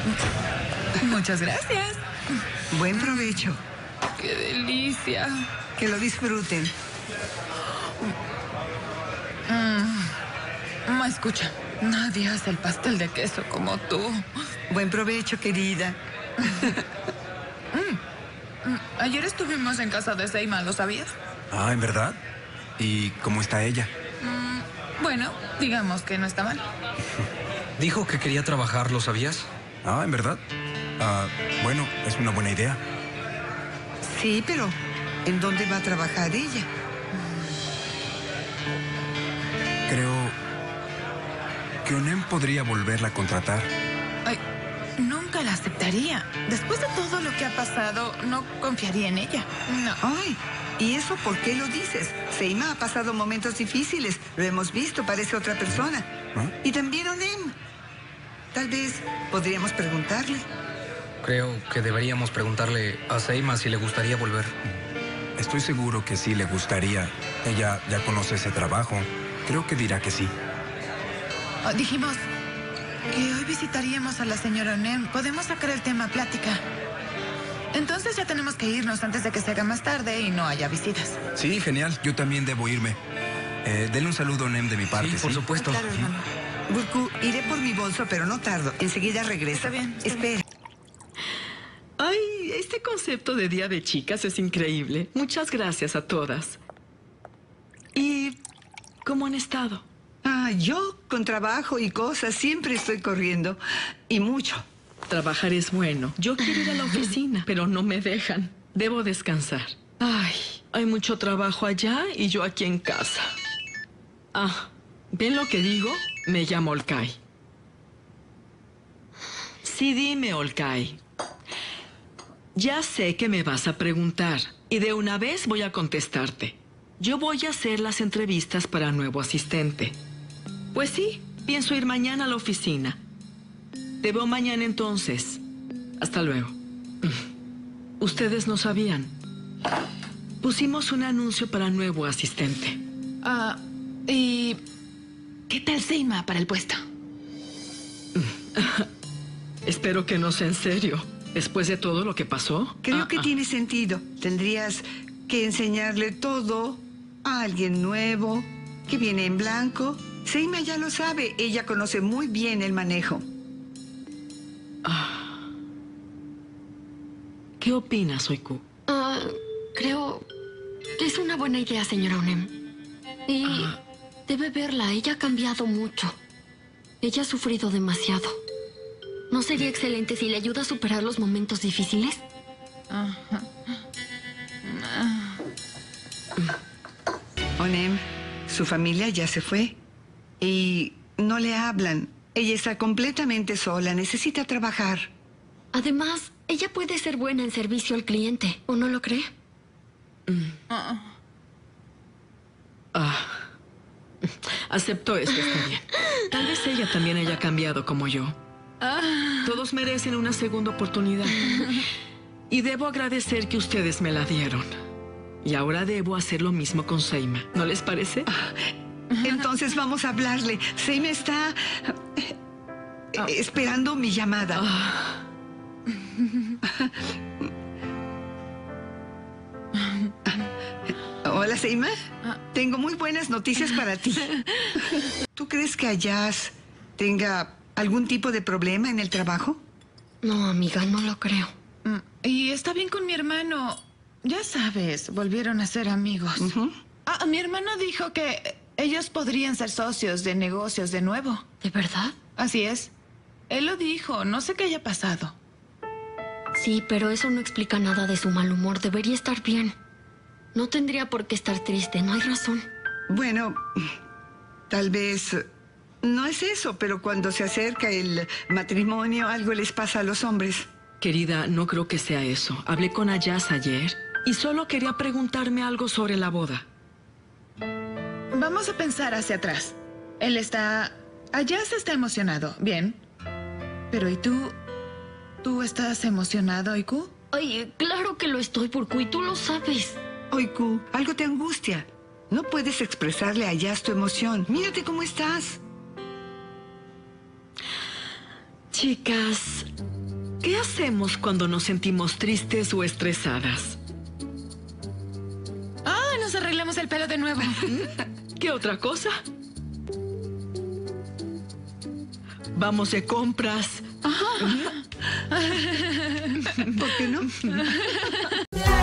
Muchas gracias. Buen provecho. ¡Qué delicia! Que lo disfruten. Escucha, nadie hace el pastel de queso como tú. Buen provecho, querida. Ayer estuvimos en casa de Seima, ¿lo sabías? Ah, ¿en verdad? ¿Y cómo está ella? Bueno, digamos que no está mal. Dijo que quería trabajar, ¿lo sabías? Ah, ¿en verdad? Bueno, es una buena idea. Sí, pero ¿en dónde va a trabajar ella? Creo que Onem podría volverla a contratar. Ay, nunca la aceptaría. Después de todo lo que ha pasado, no confiaría en ella. No. Ay, ¿y eso por qué lo dices? Seima ha pasado momentos difíciles. Lo hemos visto, parece otra persona. ¿Ah? Y también Onem. Tal vez podríamos preguntarle. Creo que deberíamos preguntarle a Seima si le gustaría volver. Estoy seguro que sí le gustaría. Ella ya conoce ese trabajo. Creo que dirá que sí. Dijimos que hoy visitaríamos a la señora Onem. Podemos sacar el tema a plática. Entonces ya tenemos que irnos antes de que se haga más tarde y no haya visitas. Sí, genial. Yo también debo irme. Denle un saludo a Onem de mi parte. Sí, por supuesto. Claro, hermano. Burku, iré por mi bolso, pero no tardo. Enseguida regreso. Está bien, está Espera. Ay, este concepto de Día de Chicas es increíble. Muchas gracias a todas. ¿Y cómo han estado? Yo con trabajo y cosas siempre estoy corriendo. Y mucho. Trabajar es bueno. Yo quiero ir a la oficina, pero no me dejan. Debo descansar. Ay, hay mucho trabajo allá y yo aquí en casa. ¿Ven lo que digo? Me llamo Olcay. Sí, dime, Olcay. Ya sé que me vas a preguntar y de una vez voy a contestarte. Yo voy a hacer las entrevistas para nuevo asistente. Pues sí, pienso ir mañana a la oficina. Te veo mañana entonces. Hasta luego. Ustedes no sabían. Pusimos un anuncio para nuevo asistente. ¿Y qué tal Seima para el puesto? Espero que no sea en serio. Después de todo lo que pasó. Creo que tiene sentido. Tendrías que enseñarle todo a alguien nuevo, que viene en blanco. Seima ya lo sabe. Ella conoce muy bien el manejo. ¿Qué opinas, Oiku? Creo que es una buena idea, señora Onem. Y debe verla, ella ha cambiado mucho. Ella ha sufrido demasiado. ¿No sería excelente si le ayuda a superar los momentos difíciles? Onem, su familia ya se fue. Y no le hablan. Ella está completamente sola. Necesita trabajar. Además, ella puede ser buena en servicio al cliente, ¿o no lo cree? Acepto esto, está bien. Tal vez ella también haya cambiado como yo. Todos merecen una segunda oportunidad. Y debo agradecer que ustedes me la dieron. Y ahora debo hacer lo mismo con Seima. ¿No les parece? Entonces vamos a hablarle. Seima está esperando mi llamada. Hola, Seima. Tengo muy buenas noticias para ti. ¿Tú crees que Ayaz tenga algún tipo de problema en el trabajo? No, amiga, no lo creo. Y está bien con mi hermano. Ya sabes, volvieron a ser amigos. Mi hermano dijo que ellos podrían ser socios de negocios de nuevo. ¿De verdad? Así es. Él lo dijo. No sé qué haya pasado. Sí, pero eso no explica nada de su mal humor. Debería estar bien. No tendría por qué estar triste. No hay razón. Bueno, tal vez no es eso, pero cuando se acerca el matrimonio, algo les pasa a los hombres. Querida, no creo que sea eso. Hablé con Ayaz ayer y solo quería preguntarme algo sobre la boda. Vamos a pensar hacia atrás. Él está... Ayaz está emocionado. Bien. Pero ¿y tú? ¿Tú estás emocionado, Oiku? Ay, claro que lo estoy, Burku, y tú lo sabes. Oiku, algo te angustia. No puedes expresarle a Ayaz tu emoción. Mírate cómo estás. Chicas, ¿Qué hacemos cuando nos sentimos tristes o estresadas? Ah, nos arreglamos el pelo de nuevo. ¿Qué otra cosa? Vamos de compras. ¿Por qué no?